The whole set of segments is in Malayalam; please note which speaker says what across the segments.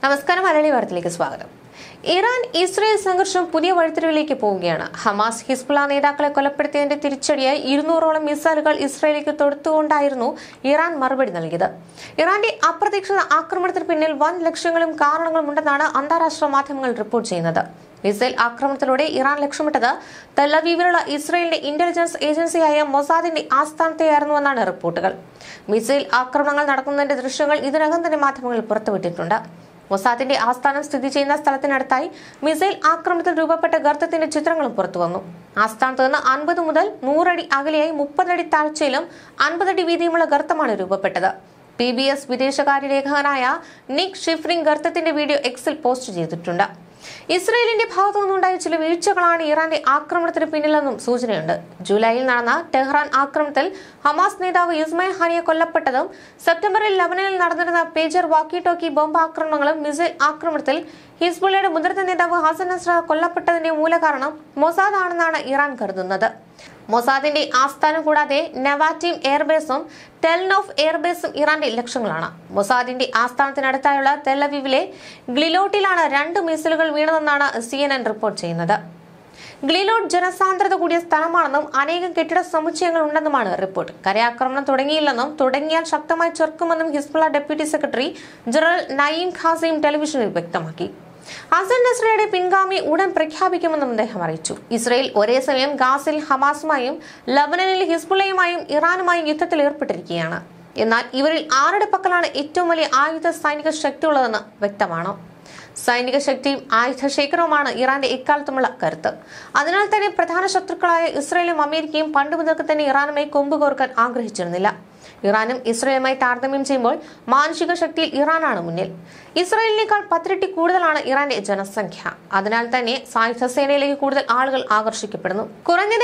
Speaker 1: നമസ്കാരം, മലയാളി വാർത്തയിലേക്ക് സ്വാഗതം. ഇറാൻ ഇസ്രയേൽ സംഘർഷം പുതിയ വഴിത്തിരിവിലേക്ക് പോവുകയാണ്. ഹമാസ് ഹിസ്ബുള്ള നേതാക്കളെ കൊലപ്പെടുത്തിയതിന്റെ തിരിച്ചടിയായി 200ഓളം മിസൈലുകൾ ഇസ്രയേലിലേക്ക് തൊടുത്തുകൊണ്ടായിരുന്നു ഇറാൻ മറുപടി നൽകിയത്. ഇറാന്റെ അപ്രതീക്ഷിത ആക്രമണത്തിന് പിന്നിൽ വൻ ലക്ഷ്യങ്ങളും കാരണങ്ങളും ഉണ്ടെന്നാണ് അന്താരാഷ്ട്ര മാധ്യമങ്ങൾ റിപ്പോർട്ട് ചെയ്യുന്നത്. മിസൈൽ ആക്രമണത്തിലൂടെ ഇറാൻ ലക്ഷ്യമിട്ടത് തെല്ലവീവിലുള്ള ഇസ്രയേലിന്റെ ഇന്റലിജൻസ് ഏജൻസിയായ മൊസാദിന്റെ ആസ്ഥാനത്തെയായിരുന്നുവെന്നാണ് റിപ്പോർട്ടുകൾ. മിസൈൽ ആക്രമണങ്ങൾ നടക്കുന്നതിന്റെ ദൃശ്യങ്ങൾ ഇതിനകം തന്നെ മാധ്യമങ്ങൾ പുറത്തുവിട്ടിട്ടുണ്ട്. മൊസാദിന്റെ ആസ്ഥാനം സ്ഥിതി ചെയ്യുന്ന സ്ഥലത്തിനടുത്തായി മിസൈൽ ആക്രമണത്തിൽ രൂപപ്പെട്ട ഗർത്തത്തിന്റെ ചിത്രങ്ങളും പുറത്തുവന്നു. ആസ്ഥാനത്ത് നിന്ന് 50 മുതൽ 100 അടി അകലെയായി 30 അടി താഴ്ചയിലും 50 അടി വീതിയുമുള്ള ഗർത്തമാണ് രൂപപ്പെട്ടത്. PBS വിദേശകാര്യ ലേഖകനായ നിക് ഷിഫ്രിംഗ് ഗർത്തത്തിന്റെ വീഡിയോ എക്സിൽ പോസ്റ്റ് ചെയ്തിട്ടുണ്ട്. ഇസ്രയേലിന്റെ ഭാഗത്തു നിന്നുണ്ടായ ചില വീഴ്ചകളാണ് ഇറാന്റെ ആക്രമണത്തിന് പിന്നിലെന്നും സൂചനയുണ്ട്. ജൂലൈയിൽ നടന്ന ടെഹ്റാൻ ആക്രമണത്തിൽ ഹമാസ് നേതാവ് ഇസ്മായിൽ ഹാനിയെ കൊല്ലപ്പെട്ടതും സെപ്റ്റംബറിൽ ലബനനിൽ നടന്നിരുന്ന പേജർ വാക്കി ടോക്കി ബോംബ് ആക്രമണങ്ങളും മിസൈൽ ആക്രമണത്തിൽ ഹിസ്ബുള്ളയുടെ മുതിർന്ന നേതാവ് ഹസൻ നസ്രല്ല കൊല്ലപ്പെട്ടതിന്റെ മൂലകാരണം മൊസാദ് ആണെന്നാണ് ഇറാൻ കരുതുന്നത്. മൊസാദിന്റെ ആസ്ഥാനം കൂടാതെ നെവാറ്റീം എയർബേസും ടെൽനോഫ് എയർബേസും ഇറാന്റെ ലക്ഷ്യങ്ങളാണ്. മൊസാദിന്റെ ആസ്ഥാനത്തിനടുത്തായുള്ള തെല്ലവീവിലെ ഗ്ലിലോട്ടിലാണ് 2 മിസൈലുകൾ വീണതെന്നാണ് CNN റിപ്പോർട്ട് ചെയ്യുന്നത്. ഗ്ലിലോട്ട് ജനസാന്ദ്രത കൂടിയ സ്ഥലമാണെന്നും അനേകം കെട്ടിട സമുച്ചയങ്ങൾ ഉണ്ടെന്നുമാണ് റിപ്പോർട്ട്. കരയാക്രമണം തുടങ്ങിയില്ലെന്നും തുടങ്ങിയാൽ ശക്തമായി ചെറുക്കുമെന്നും Hezbollah deputy secretary general Naim Qassem ടെലിവിഷനിൽ വ്യക്തമാക്കി. ഹസൻ നസ്രയുടെ പിൻഗാമി ഉടൻ പ്രഖ്യാപിക്കുമെന്നും അദ്ദേഹം അറിയിച്ചു. ഇസ്രയേൽ ഒരേ സമയം ഗാസിൽ ഹമാസുമായും ലബനനിൽ ഹിസ്ബുള്ളയുമായും ഇറാനുമായും യുദ്ധത്തിൽ ഏർപ്പെട്ടിരിക്കുകയാണ്. എന്നാൽ ഇവരിൽ ആരുടെ പക്കലാണ് ഏറ്റവും വലിയ ആയുധ സൈനിക ശക്തിയുള്ളതെന്ന് വ്യക്തമാണ്. സൈനിക ശക്തിയും ആയുധശേഖരവുമാണ് ഇറാന്റെ എക്കാലത്തുമുള്ള കരുത്ത്. അതിനാൽ തന്നെ പ്രധാന ശത്രുക്കളായ ഇസ്രയേലും അമേരിക്കയും പണ്ട് മുതൽക്ക് തന്നെ ഇറാനുമായി കൊമ്പ് കോർക്കാൻ ആഗ്രഹിച്ചിരുന്നില്ല. ഇറാനും ഇസ്രയേലുമായി താരതമ്യം ചെയ്യുമ്പോൾ മാനുഷിക ശക്തിയിൽ ഇറാനാണ് മുന്നിൽ. ഇസ്രയേലിനേക്കാൾ 10 ഇരട്ടി കൂടുതലാണ് ഇറാന്റെ ജനസംഖ്യ. അതിനാൽ തന്നെ സായുധ സേനയിലേക്ക് കൂടുതൽ ആളുകൾ ആകർഷിക്കപ്പെടുന്നു. കുറഞ്ഞത്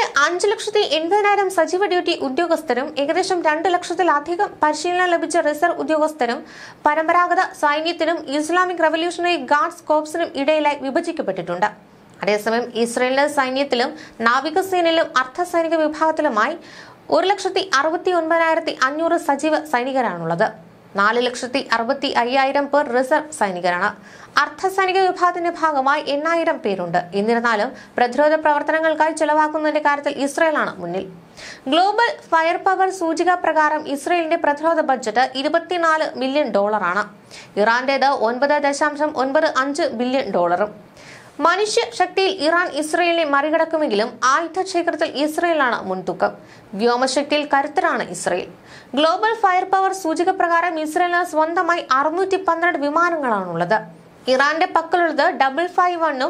Speaker 1: 5,80,000 സജീവ ഡ്യൂട്ടി ഉദ്യോഗസ്ഥരും ഏകദേശം 2 ലക്ഷത്തിലധികം പരിശീലനം ലഭിച്ച റിസർവ് ഉദ്യോഗസ്ഥരും പരമ്പരാഗത സൈന്യത്തിനും ഇസ്ലാമിക് റവല്യൂഷണറി ഗാർഡ്സ് കോർപ്സിനും ഇടയിലായി വിഭജിക്കപ്പെട്ടിട്ടുണ്ട്. അതേസമയം ഇസ്രയേലിന്റെ സൈന്യത്തിലും നാവികസേനയിലും അർദ്ധസൈനിക വിഭാഗത്തിലുമായി 1,69,500 സജീവ സൈനികരാണുള്ളത്. 4,65,000 പേർ റിസർവ് സൈനികരാണ്. അർദ്ധസൈനിക വിഭാഗത്തിന്റെ ഭാഗമായി 8,000 പേരുണ്ട്. എന്നിരുന്നാലും പ്രതിരോധ പ്രവർത്തനങ്ങൾക്കായി ചെലവാക്കുന്നതിന്റെ കാര്യത്തിൽ ഇസ്രയേലാണ് മുന്നിൽ. ഗ്ലോബൽ ഫയർ പവർ സൂചിക പ്രകാരം ഇസ്രയേലിന്റെ പ്രതിരോധ ബഡ്ജറ്റ് $24 മില്യൺ. ഇറാന്റേത് $9.95 ബില്യൺ. മനുഷ്യ ശക്തിയിൽ ഇറാൻ ഇസ്രയേലിനെ മറികടക്കുമെങ്കിലും ആയുധശേഖരത്തിൽ ഇസ്രയേലാണ് മുൻതൂക്കം. വ്യോമശക്തിയിൽ കരുത്തരാണ് ഇസ്രയേൽ. ഗ്ലോബൽ ഫയർ പവർ സൂചിക പ്രകാരം ഇസ്രയേലിന് സ്വന്തമായി 612 വിമാനങ്ങളാണുള്ളത്. ഇറാന്റെ പക്കലുള്ളത് F-51,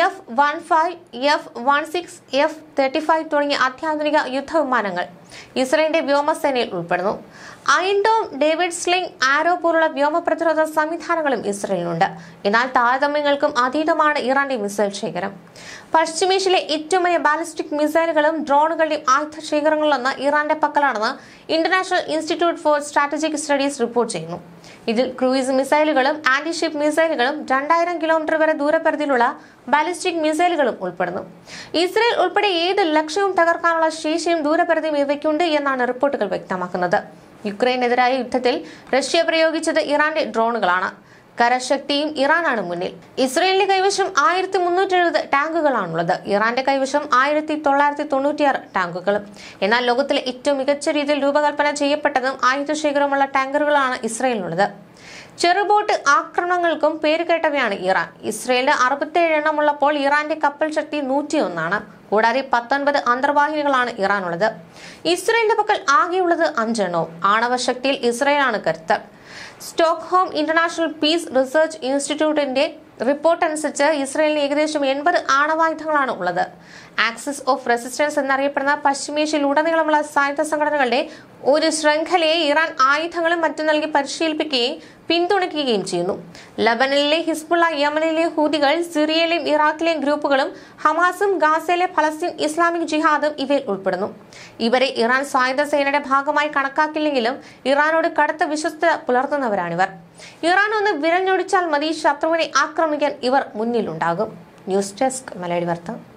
Speaker 1: F-15, F-16, F-35 തുടങ്ങിയ അത്യാധുനിക യുദ്ധവിമാനങ്ങൾ ഇസ്രയേലിന്റെ വ്യോമസേനയിൽ ഉൾപ്പെടുന്നു. Iron Dome, David Sling, Arrow പോലുള്ള വ്യോമ പ്രതിരോധ സംവിധാനങ്ങളും ഇസ്രയേലിനുണ്ട്. എന്നാൽ താരതമ്യങ്ങൾക്കും അതീതമാണ് ഇറാന്റെ മിസൈൽ ശേഖരം. പശ്ചിമേഷ്യയിലെ ഏറ്റവും വലിയ ബാലിസ്റ്റിക് മിസൈലുകളും ഡ്രോണുകളുടെയും ആയുധശേഖരങ്ങളിലൊന്ന് ഇറാന്റെ പക്കലാണെന്ന് International Institute for Strategic Studies report ചെയ്യുന്നു. ഇതിൽ ക്രൂയിസ് മിസൈലുകളും ആന്റിഷിപ്പ് മിസൈലുകളും 2000 കിലോമീറ്റർ വരെ ദൂരപരിധിയിലുള്ള ബാലിസ്റ്റിക് മിസൈലുകളും ഉൾപ്പെടുന്നു. ഇസ്രയേൽ ഉൾപ്പെടെ ഏത് ലക്ഷ്യവും തകർക്കാനുള്ള ശേഷിയും ദൂരപരിധിയും ഇവയ്ക്കുണ്ട് എന്നാണ് റിപ്പോർട്ടുകൾ വ്യക്തമാക്കുന്നത്. യുക്രൈനെതിരായ യുദ്ധത്തിൽ റഷ്യ പ്രയോഗിച്ചത് ഇറാന്റെ ഡ്രോണുകളാണ്. കരശക്തിയും ഇറാനാണ് മുന്നിൽ. ഇസ്രയേലിന്റെ കൈവശം 1370 ടാങ്കുകളാണുള്ളത്. ഇറാന്റെ കൈവശം 1996 ടാങ്കുകളും. എന്നാൽ ലോകത്തിലെ ഏറ്റവും മികച്ച രീതിയിൽ രൂപകൽപ്പന ചെയ്യപ്പെട്ടതും ആയുധശേഖരമുള്ള ടാങ്കറുകളാണ് ഇസ്രയേലിനുള്ളത്. ചെറുബോട്ട് ആക്രമണങ്ങൾക്കും പേരുകേട്ടവയാണ് ഇറാൻ. ഇസ്രയേലിന് 67 എണ്ണമുള്ളപ്പോൾ ഇറാന്റെ കപ്പൽ ശക്തി 101 ആണ്. കൂടാതെ 19 അന്തർവാഹിനികളാണ് ഇറാനുള്ളത്. ഇസ്രയേലിന്റെ പക്കൽ ആകെയുള്ളത് 5 എണ്ണവും. ആണവശക്തിയിൽ ഇസ്രയേലാണ് കരുത്തർ. സ്റ്റോക്ക്ഹോം ഇന്റർനാഷണൽ പീസ് റിസർച്ച് ഇൻസ്റ്റിറ്റ്യൂട്ടിന്റെ റിപ്പോർട്ട് അനുസരിച്ച് ഇസ്രയേലിന് ഏകദേശം 80 ആണവായുധങ്ങളാണ് ഉള്ളത്. ആക്സിസ് ഓഫ് റെസിസ്റ്റൻസ് എന്നറിയപ്പെടുന്ന പശ്ചിമേഷ്യയിലുടനീളമുള്ള സായുധ സംഘടനകളുടെ ഒരു ശൃംഖലയെ ഇറാൻ ആയുധങ്ങളും മറ്റും നൽകി പരിശീലിപ്പിക്കുകയും പിന്തുണയ്ക്കുകയും ചെയ്യുന്നു. ലബനനിലെ ഹിസ്ബുള്ള, യമനിലെ ഹൂതികൾ, സിറിയയിലെയും ഇറാഖിലെയും ഗ്രൂപ്പുകളും ഹമാസും ഗാസയിലെ ഫലസ്തീൻ ഇസ്ലാമിക് ജിഹാദും ഇവയിൽ ഉൾപ്പെടുന്നു. ഇവരെ ഇറാൻ സായുധ സേനയുടെ ഭാഗമായി കണക്കാക്കില്ലെങ്കിലും ഇറാനോട് കടുത്ത വിശ്വസ്തത പുലർത്തുന്നവരാണിവർ. ഇറാൻ ഒന്ന് വിരഞ്ഞൊടിച്ചാൽ മതി ശത്രുവിനെ ആക്രമിക്കാൻ ഇവർ മുന്നിലുണ്ടാകും. ന്യൂസ് ഡെസ്ക്, മലയാളി വാർത്ത.